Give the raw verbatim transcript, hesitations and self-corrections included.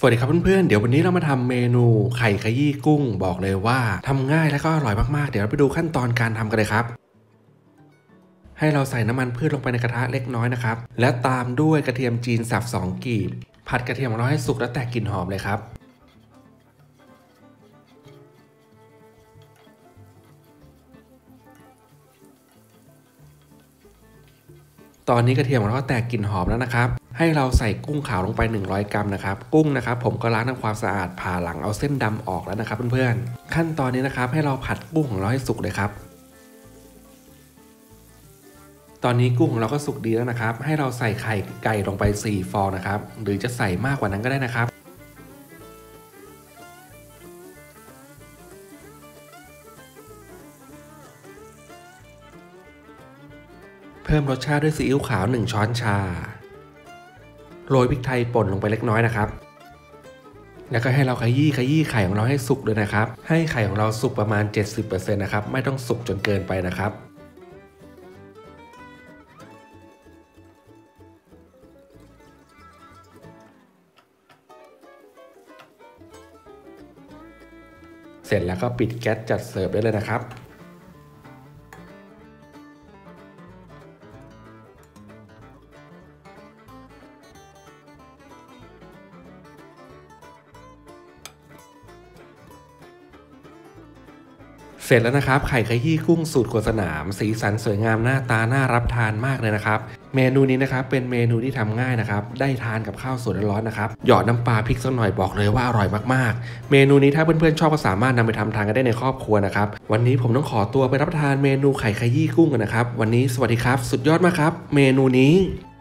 สวัสดีครับเพื่อนๆเดี๋ยววันนี้เรามาทำเมนูไข่ขยี้กุ้งบอกเลยว่าทำง่ายและก็อร่อยมากๆเดี๋ยวเราไปดูขั้นตอนการทำกันเลยครับให้เราใส่น้ำมันพืชลงไปในกระทะเล็กน้อยนะครับและตามด้วยกระเทียมจีนสับสองกีบผัดกระเทียมของเราให้สุกและแตกกลิ่นหอมเลยครับตอนนี้กระเทียมของเราแตกกลิ่นหอมแล้วนะครับให้เราใส่กุ้งขาวลงไปหนึ่งร้อยกรัมนะครับกุ้งนะครับผมก็ล้างทำความสะอาดผ่าหลังเอาเส้นดำออกแล้วนะครับเพื่อนๆขั้นตอนนี้นะครับให้เราผัดกุ้งของเราให้สุกเลยครับตอนนี้กุ้งของเราก็สุกดีแล้วนะครับให้เราใส่ไข่ไก่ลงไปสี่ฟองนะครับหรือจะใส่มากกว่านั้นก็ได้นะครับเพิ่มรสชาติด้วยซีอิ๊วขาวหนึ่งช้อนชาโรยพริกไทยป่นลงไปเล็กน้อยนะครับแล้วก็ให้เราขยี้ขยี้ไข่ของเราให้สุกเลยนะครับให้ไข่ของเราสุกประมาณ เจ็ดสิบเปอร์เซ็นต์ นะครับไม่ต้องสุกจนเกินไปนะครับเสร็จแล้วก็ปิดแก๊สจัดเสิร์ฟได้เลยนะครับเสร็จแล้วนะครับไข่ขยี้กุ้งสูตรครัวสนามสีสันสวยงามหน้าตาน่ารับทานมากเลยนะครับเมนูนี้นะครับเป็นเมนูที่ทำง่ายนะครับได้ทานกับข้าวสวยร้อนๆนะครับหยอดน้ำปลาพริกสักหน่อยบอกเลยว่าอร่อยมากๆเมนูนี้ถ้าเพื่อนๆชอบก็สามารถนำไปทำทานกันได้ในครอบครัวนะครับวันนี้ผมต้องขอตัวไปรับประทานเมนูไข่ขยี้กุ้งกันนะครับวันนี้สวัสดีครับสุดยอดมากครับเมนูนี้